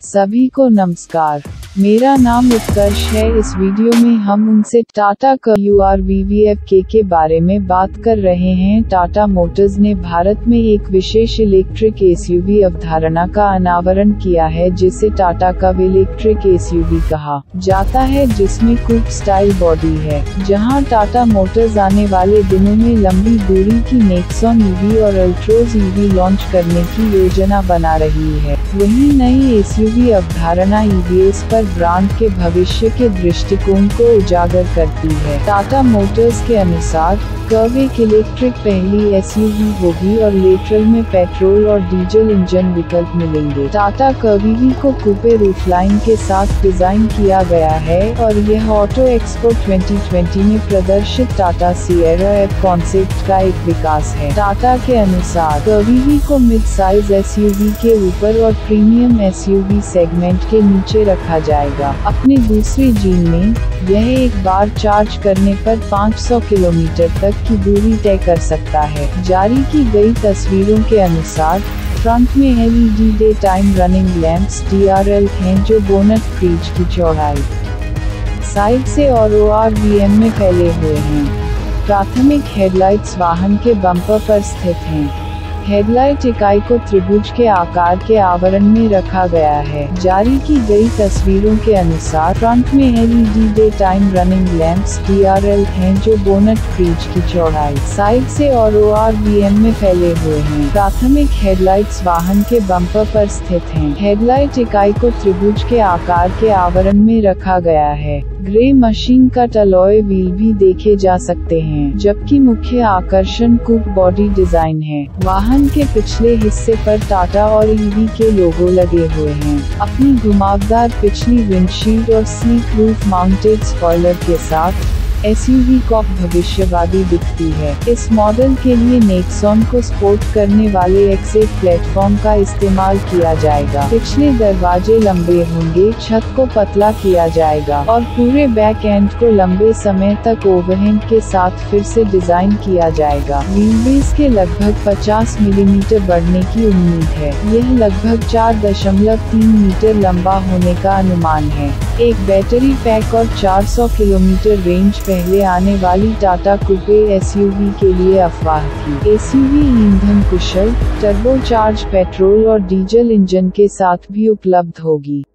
सभी को नमस्कार। मेरा नाम उत्कर्ष है। इस वीडियो में हम उनसे टाटा CUR-VVF के बारे में बात कर रहे हैं। टाटा मोटर्स ने भारत में एक विशेष इलेक्ट्रिक एसयूवी अवधारणा का अनावरण किया है, जिसे टाटा कव इलेक्ट्रिक एसयूवी कहा जाता है, जिसमें कूप स्टाइल बॉडी है। जहां टाटा मोटर्स आने वाले दिनों में लंबी दूरी की नेक्सॉन ईवी और अल्ट्रोज ईवी लॉन्च करने की योजना बना रही है। वहीं नई एसयूवी अवधारणा ईवीएस पर ब्रांड के भविष्य के दृष्टिकोण को उजागर करती है। टाटा मोटर्स के अनुसार कर्व एक इलेक्ट्रिक पहली एसयूवी होगी और लेटरल में पेट्रोल और डीजल इंजन विकल्प मिलेंगे। टाटा कर्व ईवी को कूपे रूफलाइन के साथ डिजाइन किया गया है और यह ऑटो एक्सपो 2020 में प्रदर्शित टाटा सिएरा एफ कॉन्सेप्ट का एक विकास है। टाटा के अनुसार कर्व ईवी को मिड साइज एसयूवी के ऊपर और प्रीमियम एसयूवी सेगमेंट के नीचे रखा जाएगा। अपनी दूसरी जीन में यह एक बार चार्ज करने पर 500 किलोमीटर तक की दूरी तय कर सकता है। जारी की गई तस्वीरों के अनुसार फ्रंट में LED day time running lamps DRL हैं, जो बोनट क्रीज की चौड़ाई साइड से और ORVM में फैले हुए हैं। प्राथमिक हेडलाइट्स वाहन के बम्पर पर स्थित हैं। हेडलाइट इकाई को त्रिभुज के आकार के आवरण में रखा गया है। जारी की गई तस्वीरों के अनुसार फ्रंट में LED day time running lamps DRL हैं, जो बोनट क्रीज की चौड़ाई साइड से और ORVM में फैले हुए हैं। प्राथमिक हेडलाइट्स वाहन के बम्पर पर स्थित हैं। हेडलाइट इकाई को त्रिभुज के आकार के आवरण में रखा गया है। Grey machine cut alloy wheel भी देखे जा सकते हैं, जबकि मुख्य आकर्षण कूप बॉडी डिजाइन है। वाहन के पिछले हिस्से पर टाटा और ईवी के लोगो लगे हुए हैं। अपनी घुमावदार पिछली विंडशील्ड और स्लीक रूफ माउंटेड स्पॉइलर के साथ एसयूवी कॉप भविष्यवादी दिखती है। इस मॉडल के लिए नेक्सॉन को सपोर्ट करने वाले X8 प्लेटफॉर्म का इस्तेमाल किया जाएगा। पिछले दरवाजे लंबे होंगे, छत को पतला किया जाएगा और पूरे बैक एंड को लंबे समय तक ओवरहैंग के साथ फिर से डिजाइन किया जाएगा। व्हीलबेस के लगभग 50 मिलीमीटर बढ़ने की उम्मीद है। यह लगभग 4.3 मीटर लंबा होने का अनुमान है। एक बैटरी पैक और 400 किलोमीटर रेंज पहले आने वाली टाटा कूपे एसयूवी के लिए अफवाह थी। एसयूवी ईंधन कुशल, टर्बोचार्ज पेट्रोल और डीजल इंजन के साथ भी उपलब्ध होगी।